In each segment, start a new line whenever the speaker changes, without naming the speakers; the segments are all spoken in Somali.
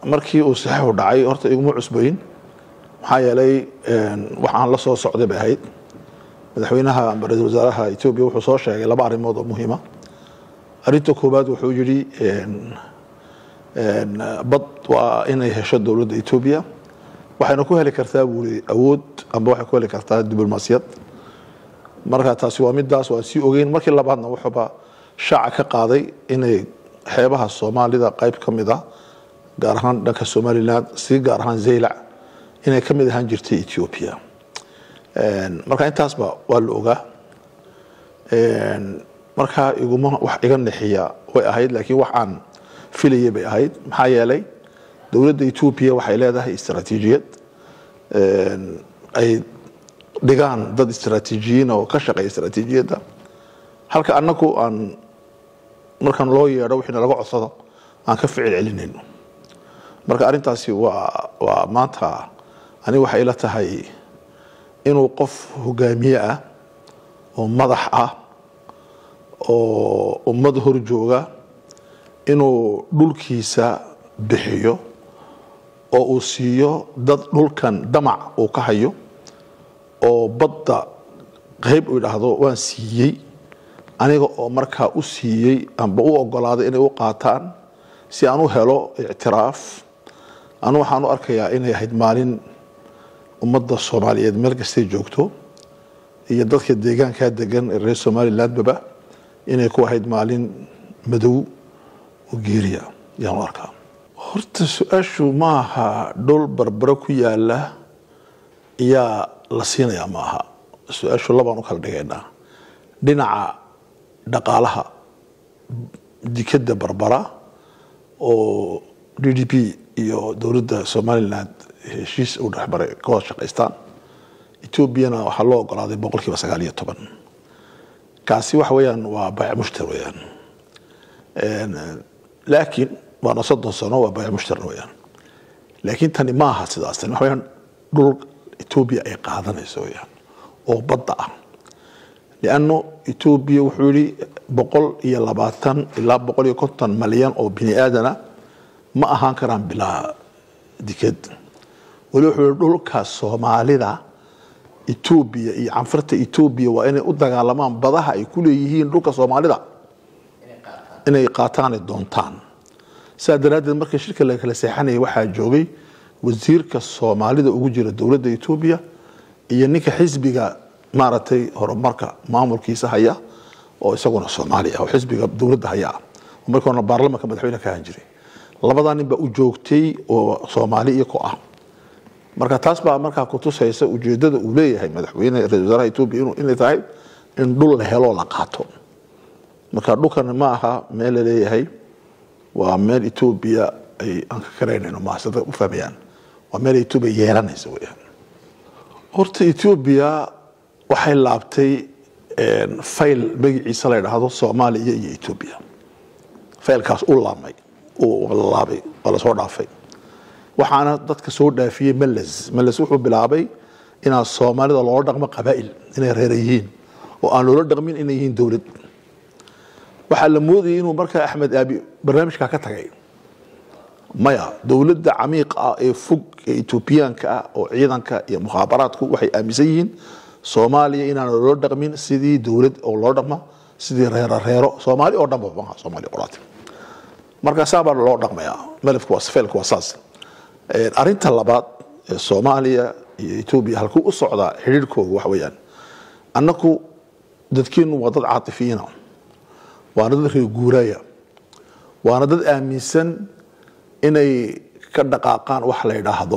markii uu saxiixu dhacay horta iguma cusbayn maxaa yeelay waxaan la soo socday bay ahayd madaxweynaha ra'iisul wasaaraha Itoobiya wuxuu soo sheegay laba arrimood oo muhiim ah arinta koobaad wuxuu yiri bad waa inay hesho dawladda Itoobiya waxayna ku heli kartaa awood ama waxay ku heli kartaa diblomaasiyad marka taasi waa midaas waa si ogeyn markii labaadna wuxuuba shaaca ka qaaday inay xeebaha Soomaalida qayb kamid ah gaar ahaan dhanka Somaliland si gaar ahaan Zeylac inay kamid ahaan jirtay Ethiopia marka intaasba waa la ogaa marka iguma wax iga naxiya way ahayd laakiin wax aan filayay bay ahayd maxaa yeelay dawladda Ethiopia waxay leedahay istaraatiijiyad ay dhigaan dad istaraatiijiyiin oo ka shaqeeya istaraatiijiyadda halka annagu aan markan loo yeero wixii laga codsado aan ka ficil celinayno marka arintaasi waa maanta ani waxa ila tahay inuu qof hogaamiye ah oo madax ah oo ummad hor jooga inuu dhulkiisa bixiyo oo uu siiyo dad dhulkan damac uu ka hayo oo badda qayb u yiraahdo waan siiyay aniga oo markaa u siiyay amba u ogolaaday inay u qaataan si aan u helo i'tiraaf anu waxaan u arkayaa inay ahayd maalin ummadda Soomaaliyeed meel kasta joogto iyo dadka deegaanka degan ee reer Somaliland baba inay ku ahayd maalin madow oo geeriya yaan arkaa horta su'aashu maaha dhul barbaro ku yaala yaa la siinaya maaha su'aashu labaan u kala dhigaynaa dhinaca dhaqaalaha dikada barbara oo DDP iyo dawladda Somaliland heshiis u dhaxbaray ka shaqeystaan Ethiopiana waxa loo ogolaaday 19% kaasi wax weeyaan waa bayc mushtari weeyaan laakiin waa 30 sano waa bayc mushtari weeyaan laakiin tani ma aha sidaas wax weeyaan dhul Ethiopia ay qaadanayso weeyaan oo badda ah لأنه إثيوبيا وحولي 120 إلى 150 مليون أو بني آدم ما أهان كرام بلا ديكد ولو حلول كالصومالي دا إثيوبيا عنفرت إثيوبيا وإن أدقى لمان بضاها يكون يهين لوكا صومالي دا إن يقاتان الدونتان سادراد المركز الشركة اللي كالسيحاني واحد جوغي وزير كالصومالي دا أوجير الدولة دا إثيوبيا إيانيك حزبيغا maartay horumarka maamulkiisa haya oo isaguna Soomaaliya oo xisbiga dawladda haya markoona baarlamaanka madaxweynaha ka jiray labadan ninba u joogtay oo Soomaaliya ku ah marka taas baa marka ku tusaysa ujeedada uu leeyahay madaxweynaha ra'iisul wasaaraha Itoobiya inay tahay in dhul la helo la qaato marka dhulkan ma aha meel leeyahay waa meel Itoobiya ay aan ka kareynayno maasada u fahmayaan waa meel Itoobiya yeelanayso weeyaan horta Itoobiya waxay laabtay fayl magaciisa la yiraahdo Soomaaliya iyo Itoobiya faylkaas u laamay oo laabay wala soo dhaafay waxaana dadka soo dhaafiyay Malaz wuxuu bilaabay in Soomaalida loo dhaqmo qabaa'il inay reerayeen oo aan loo dhaqmin inay yihiin dawlad waxa la moodayay inuu markaa Axmed Abi barnaamijka ka tagay maya dawladda camiiq ah ee fog ee Itoobiyaanka oo ciidanka iyo mukhaabaraadku waxay aaminsan yihiin Soomaaliya inaan loo dhaqmin sidii dawlad oo loo dhaqma sidii reero Soomaali oo dhanba ma Soomaali qoraatay marka sabar loo dhaqmaya malafku waa faylku waa saas arinta labaad Soomaaliya iyo Itoobiya halku u socda xiriirkooda wax weeyaan annaku dadkeenu waa dad caatifiina waa dad reer guuraya waa dad aaminsan inay ka dhaqaaqaan wax la yiraahdo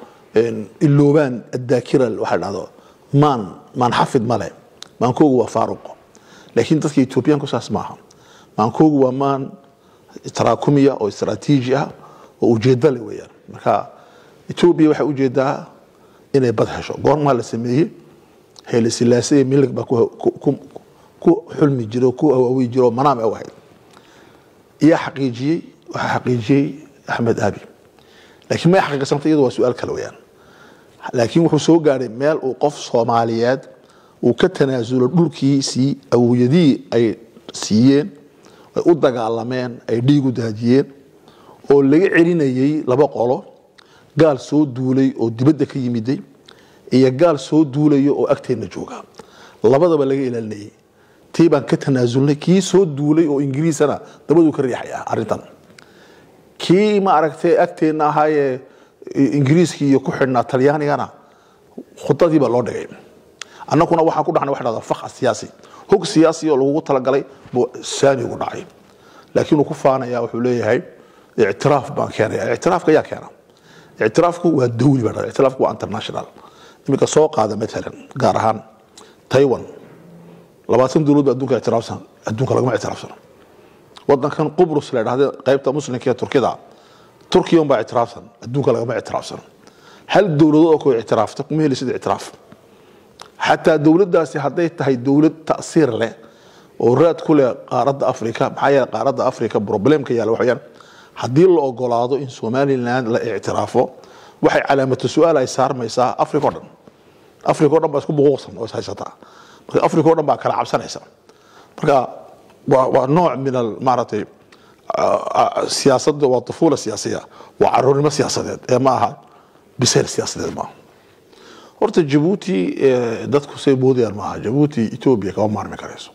iloobaan addaakira waxa la yiraahdo man xafid male maankoogu waa faaruq laakiin dadka Etoobiyaanku saas maaha maankoogu waa maan taraakumiya oo istaraatiiji ah oo ujeedada leh weeyaan marka Etoobiya waxa ujeedaa inay bad hesho goorma la sameeyay Haile Selassie milig ba ku xulmi jiro ku awaawi jiro manaam ay wahay iyo xaqiijiyay Axmed Abi laakiin ma xaqiiqsantay iyadu waa su'aal kale weeyaan laakiin wuxuu soo gaaray meel uu qof Soomaaliyeed uu ka tanaasulo dhulkiisii awooyadii ay siiyeen ay u dagaalameen ay dhiig u daajiyeen oo laga celinayay laba qolo gaal soo duulay oo dibadda ka yimiday iyo gaal soo duulay oo agteena jooga labadaba laga ilaalinayay tiibaan ka tanaasulnay kii soo duulay oo Ingiriisana dabadu ka riixaya arintan kii ma aragtay agteena ahaayee Ingiriiska iyo ku xidhnaa Talyaanigana khudadii baa loo dhigay annaguna waxa ku dhaxnay wax dhada faq siyaasi hog siyaasi oo lagu tala galay boo saani ugu dhacay laakiin uu ku faanaya wuxuu leeyahay i'tiraaf baan keenay i'tiraafka yaa keena i'tiraafku waa dawli baa i'tiraafku waa international imika soo qaada mesela gaar ahaan Taiwan 20 dawlad adduunka i'tiraafsan adduunka laga i'tiraafsan wadankan Qubrus la yiraahdo qaybta muslimka ee Turkiya baa i'tiraafsan adduunka laga i'tiraafsan hal dawlad oo ku i'tiraafta kuma helaysid i'tiraaf حتى دولة داسي هديت هاي دولة تأثير له وراد كل قارة أفريقيا بحياة قارة أفريقيا بروبلم كيا لو حيان هدي الله قلاده إن سومالي لان لا اعترافه وحي علامة السؤال يسار ما يسار أفريقيا بس كوب غوصن أو سايستا أفريقيا بقى كلام سنة يسار ونوع من المعرض سياسة والطفولة السياسية وعرور ما سياسة معها بسير سياسة ما horta Djibouti dadku say boodiyaan ma Djibouti Ethiopia ka maarmi karayso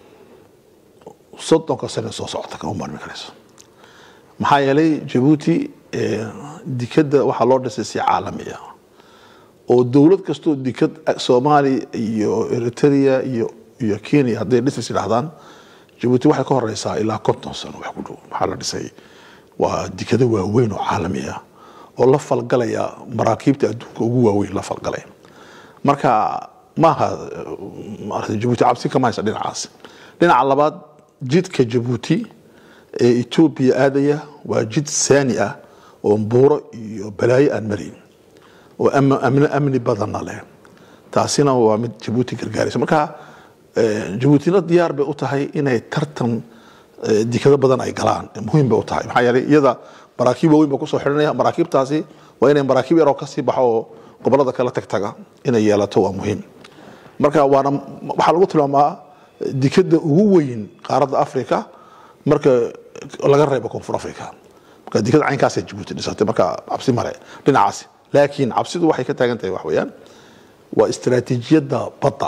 soddonka sano soo socota ka maarmi karayso maxaa yeelay Djibouti dikada waxa loo dhisay si caalami ah oo dawlad kasto dikad Soomaali iyo Eritrea iyo Kenya haday dhisay sidaadan Djibouti waxay ka horeysaa ilaa 50 sano wax ku dhow waxa la dhisay waa dikada waaweyn oo caalami ah oo la falgalaya maraakiibta adduunka ugu waaweyn la falgalay marka maaha Djibouti cabsi kama haysa dhinaca labaad jidka Djibouti ee Ethiopia aadaya waa jid saani ah oo buuro iyo balaayo aan marin oo amni badan leh taasina waa mid Djibouti gargaaraysa marka Djibouti diyaar bay u tahay inay tartan dikada badan ay galaan muhiim bay u tahay maxaa yeelay iyada maraakiib weyn ba ku soo xiranaya maraakiibtaasi waa inay maraakiib yar oo ka sii baxo gobolada kala tagtaga inay yeelato waa muhiim marka waxa lagu tilmaamaa dikada ugu weyn qaaradda Afrika marka laga reebo Koonfur Afrika marka dikada caynkaas ay Djibouti dhisatay marka cabsi mare dhinacaas laakiin cabsidu waxay ka taagan tahay wax weeyaan waa istiraatiijiyadda badda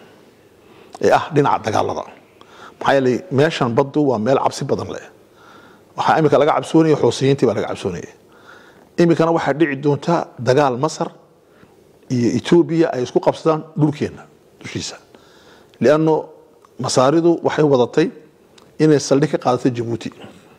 ee dhinaca dagaalada maxaa yeelay meeshan baddu waa meel cabsi badan leh waxa imika laga cabsoonaya Xuusiyiintii baa laga cabsoonaya imikana waxa dhici doonta dagaal Masar iyo Ethiopia ay isku qabsadaan dhulkeena dushiisa liano masaaridu waxay wadatay inay saldhig ka qaadato Djibouti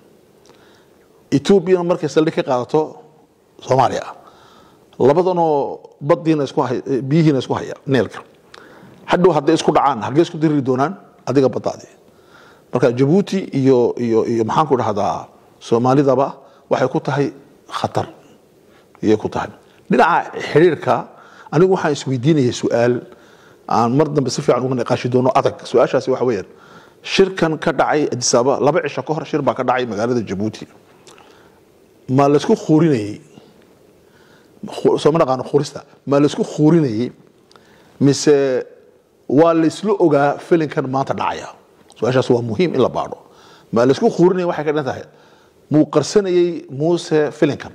Ethiopia markay saldhig ka qaadato Soomaaliya labadanoo badiina isku biyihiina isku haya neelka hadhow haday isku dhacaan halkee isku diri doonaan adiga badaadi marka Djibouti iyo maxaan ku dhahdaa Soomaalidaba waxay ku tahay khatar iyo ku tahay dhinaca xiriirka anigu waxaan isweydiinayay su'aal aan mar dambe si fiican uga naqaashi doono adag su'aashaasi waxa weeyaan shirkan ka dhacay Addis Ababa laba cisho ka hor shir baa ka dhacay magaalada Djibouti ma la isku khoorinayay Soomaalida khoorista ma la isku khoorinayay mise waa la isla ogaa filinkan maanta dhacaya su'aashaas waa muhiim in la baaro ma la isku khoorinayay waxay ka dhantahay muu qarsanayay Muuse filinkan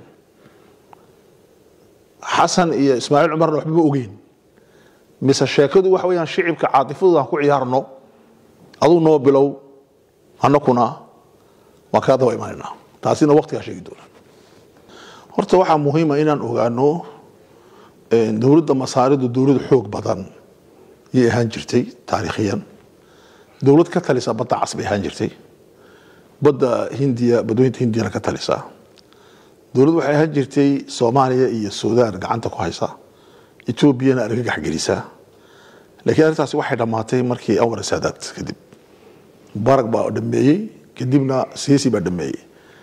حسن iyo Ismaaciil Umarna waxba ogeyn mise sheekadu waxa weeyaan shicibka caadifadu aan ku ciyaarno aduu noo bilow anakuna waa ka daba imaanayna taasina waqtiga sheegi doona horta waxa muhiim ah inaan ogaano dawladda masaaridu dawlad xoog badan iyo ahaan jirtay taariikhiyan dawlad ka talisa badda casbi ahaan jirtay badda Hindiya badweynta Hindiyana ka talisa dawladdu waxay ahaan jirtay Soomaaliya iyo Suudaan gacanta ku haysa Ethiopia argagax gelisa laakiin arrintaasi waxay dhamaatay markii Anwar Saadaat kadib Mubarak baa dhameeyay kadibna Siisi baa dhameeyay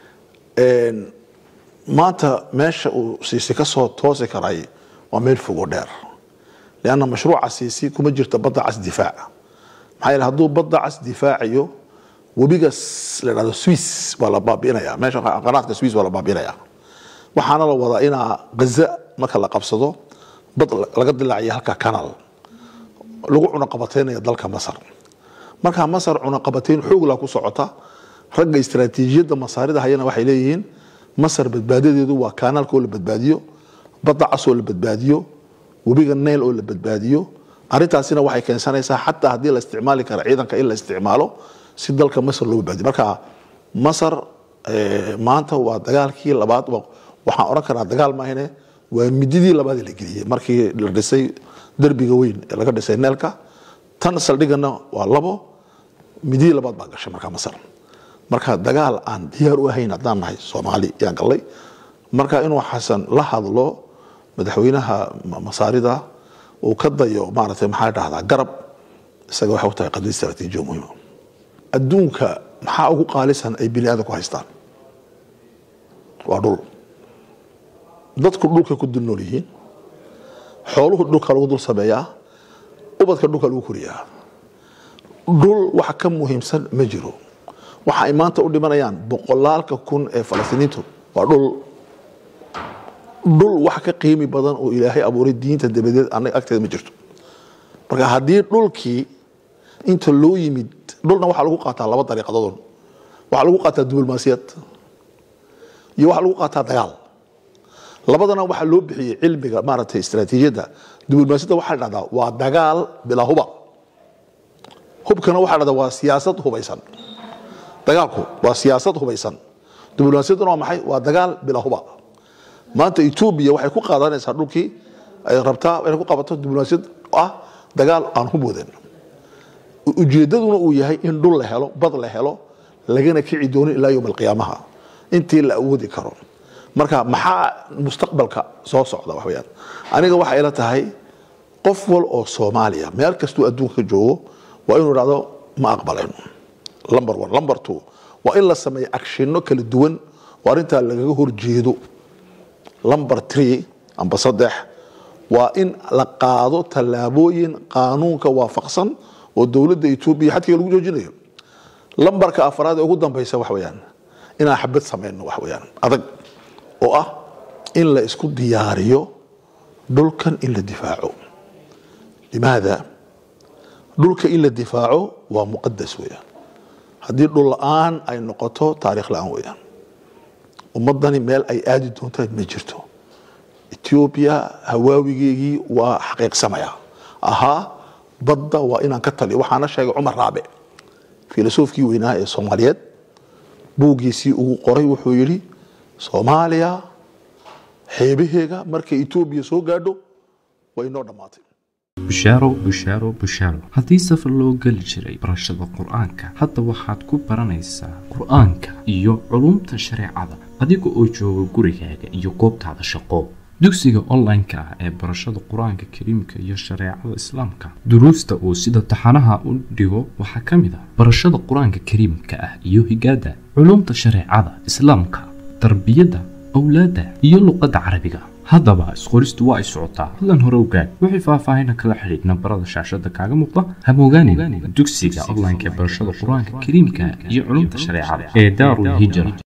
maanta meesha uu Siisi ka soo toosi karay waa meel fog oo dheer لأن مشروع سياسي كما جرت بضع عس دفاع maxay haduu badda cas difaaciyo wabiga la Swiss wala baabinaya meesha qaraadka Swiss wala baabinaya waxaana la wadaa ina Gaza marka la qabsado bad laga dilaaciyo halka kanal lagu cunaqabateynaya dalka Masar marka Masar cunaqabateyn xoog la ku socota ragga istiraatiijiyada masaarida hayana waxay leeyihiin masar badbaadadeedu waa kaanaalka oo la badbaadiyo badda cas oo la badbaadiyo webiga nayl oo la badbaadiyo arrintaasina waxay keensanaysaa xataa haddii la isticmaali karo ciidanka in la isticmaalo si dalka masar loo badbaadiyo marka masar maanta waa dagaalkii labaad waxaan oran karaa dagaal maahine waa mididii labaad la geliyay markii la dhisay darbiga weyn ee laga dhisay neelka tan saldhigana waa labo mididii labaad baa gashay marka masar marka dagaal aan diyaar u ahayn haddaan nahay Soomaali yaan galay marka inuu xasan la hadlo madaxweynaha masaarida oo ka dayo maartay maxaa dhahdaa garab isaga waxa uu tahay qadis istaraatiiji muhiim adduunka maxaa ugu qaalisan ay bini'aadamku ku haystaan waa dhul dadku dhulka ku dul nool yihiin xooluhu dhulka lagu dul sameeyaa ubadka dhulka lagu koriyaa dhul waxa ka muhiimsan ma jiro waxa ay maanta u dhimanayaan boqolaalka kun ee Falastiiniintu waa dhul wax ka qiimi badan oo Ilaahay abuuray diinta dabadeed anaga agteeda ma jirto marka haddii dhulkii inta loo yimid dhulna waxa lagu qaataa laba dariiqadood waxa lagu qaataa diblomaasiyad iyo waxa lagu qaataa dagaal labadana waxa loo bixiyay cilmiga maaragtay istiraatiijiyada diblomaasiyada waxa la dhahdaa waa dagaal bila hubkana waxa la dhahdaa waa siyaasad hubaysan dagaalku waa siyaasad hubaysan diblomaasiyaduna waa maxay waa dagaal bila huba maanta Ethiopia waxay ku qaadanaysaa dhulkii ay rabtaa inay ku qabato diblomaasiyad dagaal aan huboodan ujeedaduna uu yahay in dhul la helo bad la helo lagana kici doono ilaa yawm al-qiyaamaha intii la awoodi karo marka maxaa mustaqbalka soo socda wax weeyaan aniga waxa ila tahay qof wal oo Soomaaliya meel kasto adduunka joogo waa inuu raado ma aqbalayno number 1 number 2 waa in la sameeyo actionno kala duwan oo arinta laga horjeedo number 3 amba 3 waa in la qaado talaabooyin qaanuunka waafaqsan oo dawladda Itoobiya xadka lagu joojinayo lambarka afraad ee ugu dambaysa wax weeyaan inaan xabad sameeyno wax weeyaan adag oo in la isku diyaariyo dhulkan in la difaaco limaada dhulka in la difaaco waa muqaddas weeyaan haddii dhul la'aan ay noqoto taariikh la'aan weeyaan ummadani meel ay aadi doonto ma jirto Ethiopia hawaawigeegii waa xaqiiqsamaya badda waa inaan ka taliyo waxaana sheegay Umar Raabe filosofkii weynaa ee Soomaaliyeed buugiisii ugu qoray wuxuu yiri Soomaaliya xeebaheega markay Ethiopia soo gaadho way noo dhamaatay
bushaaro haddii safar loo geli jiray barashada quraanka hadda waxaad ku baranaysaa quraanka iyo culumta shareecada adiga oo jooga gurigaaga iyo goobtaada shaqo dugsiga online-ka ee barashada quraanka kariimka iyo shareecada islaamka duruusta oo sida taxanaha u dhigo waxa kamid ah barashada quraanka kariimka iyo higaada culumta shareecada islaamka tarbiyada awlaada iyo luqadda carabiga haddaba isqoristu waa ay socotaa hadlan hore ogaad wixii faahfaahin kala xiriir nambarada shaashada kaaga muuqda hamogaanin dugsiga online-ka ee barashada quraanka kariimka iyo culumta shareecada ee Daarul Hijra